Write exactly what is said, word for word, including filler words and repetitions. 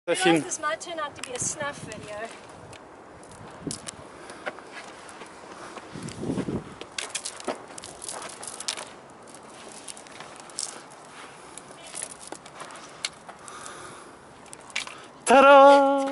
Guys, this might turn out to be a snuff video. Ta-da!